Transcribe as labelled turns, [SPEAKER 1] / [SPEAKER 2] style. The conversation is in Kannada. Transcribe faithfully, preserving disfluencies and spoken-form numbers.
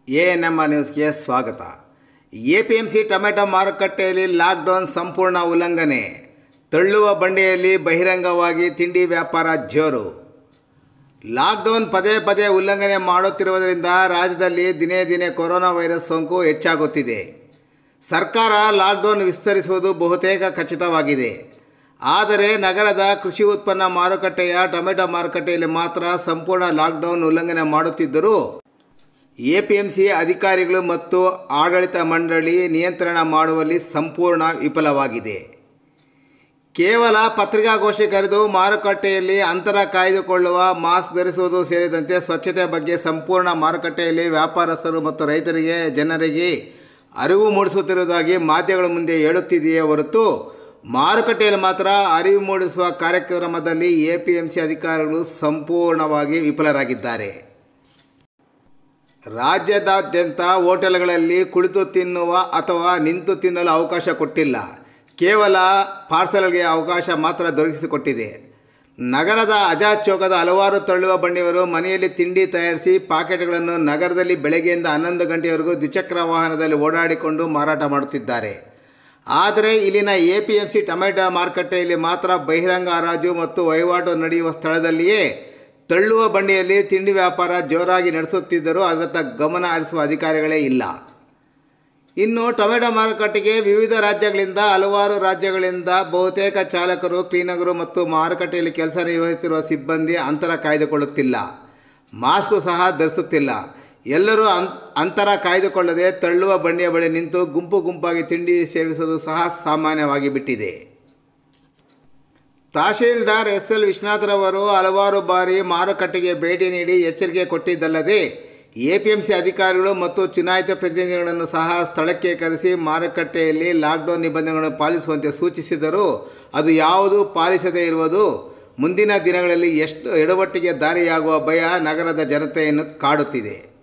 [SPEAKER 1] ಎ ಎನ್ ಎಂ ನ್ಯೂಸ್ಗೆ ಸ್ವಾಗತ. A P M C tomato ಮಾರುಕಟ್ಟೆಯಲ್ಲಿ ಲಾಕ್ಡೌನ್ ಸಂಪೂರ್ಣ ಉಲ್ಲಂಘನೆ. ತಳ್ಳುವ ಬಂಡಿಯಲ್ಲಿ ಬಹಿರಂಗವಾಗಿ ತಿಂಡಿ ವ್ಯಾಪಾರ ಜೋರು. ಲಾಕ್ಡೌನ್ ಪದೇ ಪದೇ ಉಲ್ಲಂಘನೆ ಮಾಡುತ್ತಿರುವುದರಿಂದ ರಾಜ್ಯದಲ್ಲಿ ದಿನೇ ದಿನೇ ಕೊರೋನಾ ವೈರಸ್ ಸೋಂಕು ಹೆಚ್ಚಾಗುತ್ತಿದೆ. ಸರ್ಕಾರ ಲಾಕ್ಡೌನ್ ವಿಸ್ತರಿಸುವುದು ಬಹುತೇಕ ಖಚಿತವಾಗಿದೆ. ಆದರೆ ನಗರದ ಕೃಷಿ ಉತ್ಪನ್ನ ಮಾರುಕಟ್ಟೆಯ ಟೊಮೆಟೊ ಮಾರುಕಟ್ಟೆಯಲ್ಲಿ ಮಾತ್ರ ಸಂಪೂರ್ಣ ಲಾಕ್ಡೌನ್ ಉಲ್ಲಂಘನೆ ಮಾಡುತ್ತಿದ್ದರೂ ಎ ಪಿ ಎಂ ಸಿ ಅಧಿಕಾರಿಗಳು ಮತ್ತು ಆಡಳಿತ ಮಂಡಳಿ ನಿಯಂತ್ರಣ ಮಾಡುವಲ್ಲಿ ಸಂಪೂರ್ಣ ವಿಫಲವಾಗಿದೆ. ಕೇವಲ ಪತ್ರಿಕಾಗೋಷ್ಠಿ ಕರೆದು ಮಾರುಕಟ್ಟೆಯಲ್ಲಿ ಅಂತರ ಕಾಯ್ದುಕೊಳ್ಳುವ, ಮಾಸ್ಕ್ ಧರಿಸುವುದು ಸೇರಿದಂತೆ ಸ್ವಚ್ಛತೆ ಬಗ್ಗೆ ಸಂಪೂರ್ಣ ಮಾರುಕಟ್ಟೆಯಲ್ಲಿ ವ್ಯಾಪಾರಸ್ಥರು ಮತ್ತು ರೈತರಿಗೆ ಜನರಿಗೆ ಅರಿವು ಮೂಡಿಸುತ್ತಿರುವುದಾಗಿ ಮಾಧ್ಯಮಗಳ ಮುಂದೆ ಹೇಳುತ್ತಿದೆಯೇ ಹೊರತು ಮಾರುಕಟ್ಟೆಯಲ್ಲಿ ಮಾತ್ರ ಅರಿವು ಮೂಡಿಸುವ ಕಾರ್ಯಕ್ರಮದಲ್ಲಿ ಎ ಪಿ ಎಂ ಸಿ ಅಧಿಕಾರಿಗಳು ಸಂಪೂರ್ಣವಾಗಿ ವಿಫಲರಾಗಿದ್ದಾರೆ. ರಾಜ್ಯದಾದ್ಯಂತ ಹೋಟೆಲ್ಗಳಲ್ಲಿ ಕುಳಿತು ತಿನ್ನುವ ಅಥವಾ ನಿಂತು ತಿನ್ನಲು ಅವಕಾಶ ಕೊಟ್ಟಿಲ್ಲ. ಕೇವಲ ಪಾರ್ಸಲ್ಗೆ ಅವಕಾಶ ಮಾತ್ರ ದೊರಕಿಸಿಕೊಟ್ಟಿದೆ. ನಗರದ ಆಜಾದ್ ಚೌಕದ ಹಲವಾರು ತಳ್ಳುವ ಬಂಡಿಯವರು ಮನೆಯಲ್ಲಿ ತಿಂಡಿ ತಯಾರಿಸಿ ಪಾಕೆಟ್ಗಳನ್ನು ನಗರದಲ್ಲಿ ಬೆಳಗ್ಗೆಯಿಂದ ಹನ್ನೊಂದು ಗಂಟೆಯವರೆಗೂ ದ್ವಿಚಕ್ರ ವಾಹನದಲ್ಲಿ ಓಡಾಡಿಕೊಂಡು ಮಾರಾಟ ಮಾಡುತ್ತಿದ್ದಾರೆ. ಆದರೆ ಇಲ್ಲಿನ A P M C tomato ಮಾರುಕಟ್ಟೆಯಲ್ಲಿ ಮಾತ್ರ ಬಹಿರಂಗ ಹರಾಜು ಮತ್ತು ವಹಿವಾಟು ನಡೆಯುವ ಸ್ಥಳದಲ್ಲಿಯೇ ತಳ್ಳುವ ಬಂಡಿಯಲ್ಲಿ ತಿಂಡಿ ವ್ಯಾಪಾರ ಜೋರಾಗಿ ನಡೆಸುತ್ತಿದ್ದರೂ ಅದರತ್ತ ಗಮನ ಹರಿಸುವ ಅಧಿಕಾರಿಗಳೇ ಇಲ್ಲ. ಇನ್ನು ಟೊಮೆಟೊ ಮಾರುಕಟ್ಟೆಗೆ ವಿವಿಧ ರಾಜ್ಯಗಳಿಂದ ಹಲವಾರು ರಾಜ್ಯಗಳಿಂದ ಬಹುತೇಕ ಚಾಲಕರು, ಕ್ಲೀನರ್ಗಳು ಮತ್ತು ಮಾರುಕಟ್ಟೆಯಲ್ಲಿ ಕೆಲಸ ನಿರ್ವಹಿಸುತ್ತಿರುವ ಸಿಬ್ಬಂದಿ ಅಂತರ ಕಾಯ್ದುಕೊಳ್ಳುತ್ತಿಲ್ಲ, ಮಾಸ್ಕು ಸಹ ಧರಿಸುತ್ತಿಲ್ಲ. ಎಲ್ಲರೂ ಅನ್ ಅಂತರ ಕಾಯ್ದುಕೊಳ್ಳದೆ ತಳ್ಳುವ ಬಂಡಿಯ ಬಳಿ ನಿಂತು ಗುಂಪು ಗುಂಪಾಗಿ ತಿಂಡಿ ಸೇವಿಸುವುದು ಸಹ ಸಾಮಾನ್ಯವಾಗಿ ಬಿಟ್ಟಿದೆ. ತಹಶೀಲ್ದಾರ್ ಎಸ್ ಎಲ್ ವಿಶ್ವನಾಥ್ರವರು ಹಲವಾರು ಬಾರಿ ಮಾರುಕಟ್ಟೆಗೆ ಭೇಟಿ ನೀಡಿ ಎಚ್ಚರಿಕೆ ಕೊಟ್ಟಿದ್ದಲ್ಲದೆ ಎ ಪಿ ಎಂ ಸಿ ಅಧಿಕಾರಿಗಳು ಮತ್ತು ಚುನಾಯಿತ ಪ್ರತಿನಿಧಿಗಳನ್ನು ಸಹ ಸ್ಥಳಕ್ಕೆ ಕರೆಸಿ ಮಾರುಕಟ್ಟೆಯಲ್ಲಿ ಲಾಕ್ಡೌನ್ ನಿಬಂಧನೆಗಳನ್ನು ಪಾಲಿಸುವಂತೆ ಸೂಚಿಸಿದರೂ ಅದು ಯಾವುದೂ ಪಾಲಿಸದೇ ಇರುವುದು ಮುಂದಿನ ದಿನಗಳಲ್ಲಿ ಎಷ್ಟು ಎಡವಟ್ಟಿಗೆ ದಾರಿಯಾಗುವ ಭಯ ನಗರದ ಜನತೆಯನ್ನು ಕಾಡುತ್ತಿದೆ.